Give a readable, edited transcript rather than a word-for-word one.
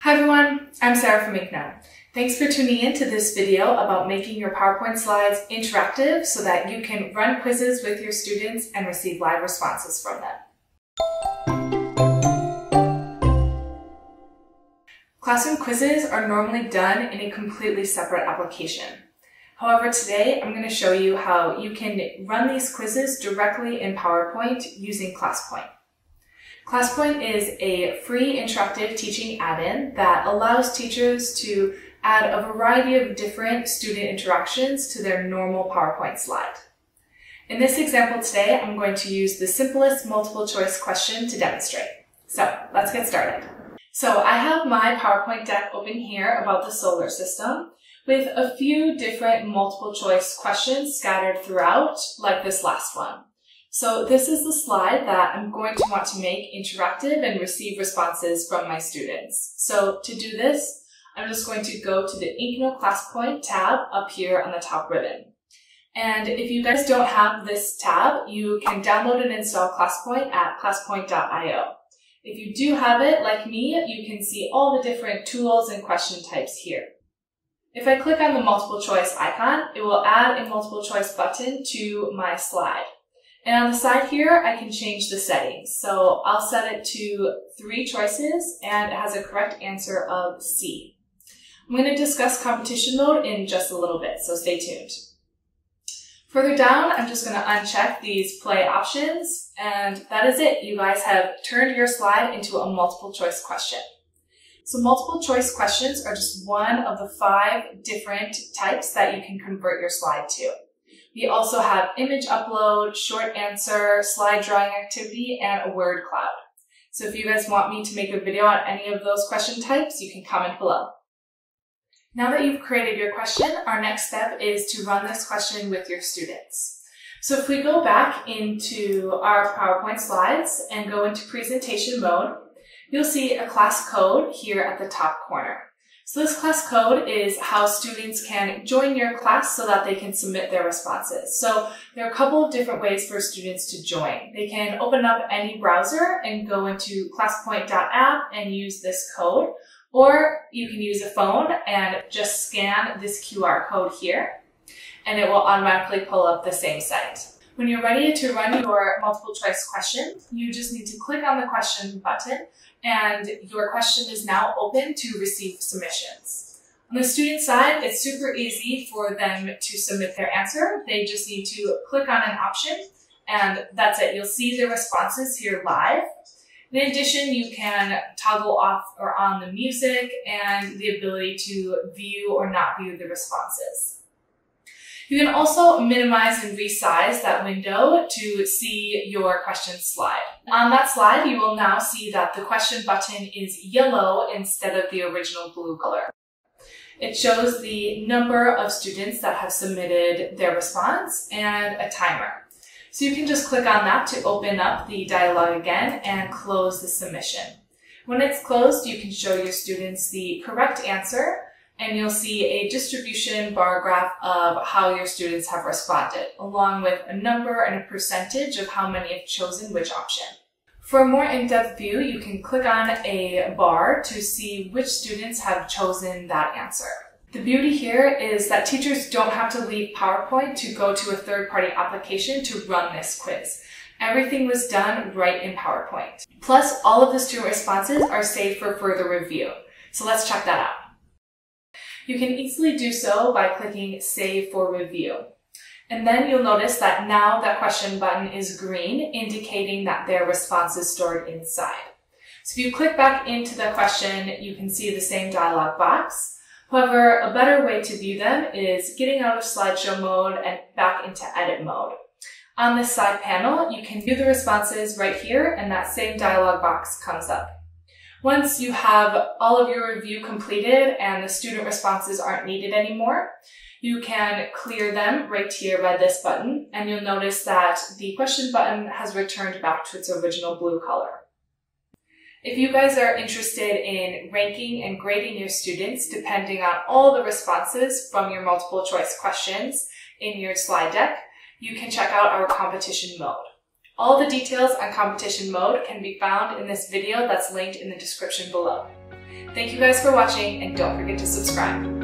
Hi everyone, I'm Sarah from InkNow. Thanks for tuning in to this video about making your PowerPoint slides interactive so that you can run quizzes with your students and receive live responses from them. Classroom quizzes are normally done in a completely separate application. However, today I'm going to show you how you can run these quizzes directly in PowerPoint using ClassPoint. ClassPoint is a free interactive teaching add-in that allows teachers to add a variety of different student interactions to their normal PowerPoint slide. In this example today, I'm going to use the simplest multiple choice question to demonstrate. So let's get started. So I have my PowerPoint deck open here about the solar system with a few different multiple choice questions scattered throughout, like this last one. So this is the slide that I'm going to want to make interactive and receive responses from my students. So to do this, I'm just going to go to the InkNow ClassPoint tab up here on the top ribbon. And if you guys don't have this tab, you can download and install ClassPoint at classpoint.io. If you do have it, like me, you can see all the different tools and question types here. If I click on the multiple choice icon, it will add a multiple choice button to my slide. And on the side here, I can change the settings. So I'll set it to 3 choices and it has a correct answer of C. I'm going to discuss competition mode in just a little bit, so stay tuned. Further down, I'm just going to uncheck these play options, and that is it. You guys have turned your slide into a multiple choice question. So multiple choice questions are just one of the 5 different types that you can convert your slide to. We also have image upload, short answer, slide drawing activity, and a word cloud. So if you guys want me to make a video on any of those question types, you can comment below. Now that you've created your question, our next step is to run this question with your students. So if we go back into our PowerPoint slides and go into presentation mode, you'll see a class code here at the top corner. So this class code is how students can join your class so that they can submit their responses. So there are a couple of different ways for students to join. They can open up any browser and go into classpoint.app and use this code, or you can use a phone and just scan this QR code here, and it will automatically pull up the same site. When you're ready to run your multiple choice question, you just need to click on the question button and your question is now open to receive submissions. On the student side, it's super easy for them to submit their answer. They just need to click on an option and that's it. You'll see the responses here live. In addition, you can toggle off or on the music and the ability to view or not view the responses. You can also minimize and resize that window to see your question slide. On that slide, you will now see that the question button is yellow instead of the original blue color. It shows the number of students that have submitted their response and a timer. So you can just click on that to open up the dialog again and close the submission. When it's closed, you can show your students the correct answer, and you'll see a distribution bar graph of how your students have responded, along with a number and a percentage of how many have chosen which option. For a more in-depth view, you can click on a bar to see which students have chosen that answer. The beauty here is that teachers don't have to leave PowerPoint to go to a third-party application to run this quiz. Everything was done right in PowerPoint. Plus, all of the student responses are saved for further review. So let's check that out. You can easily do so by clicking Save for Review. And then you'll notice that now that question button is green, indicating that their response is stored inside. So if you click back into the question, you can see the same dialog box. However, a better way to view them is getting out of slideshow mode and back into edit mode. On this side panel, you can view the responses right here, and that same dialog box comes up. Once you have all of your review completed and the student responses aren't needed anymore, you can clear them right here by this button, and you'll notice that the question button has returned back to its original blue color. If you guys are interested in ranking and grading your students depending on all the responses from your multiple choice questions in your slide deck, you can check out our competition mode. All the details on competition mode can be found in this video that's linked in the description below. Thank you guys for watching, and don't forget to subscribe.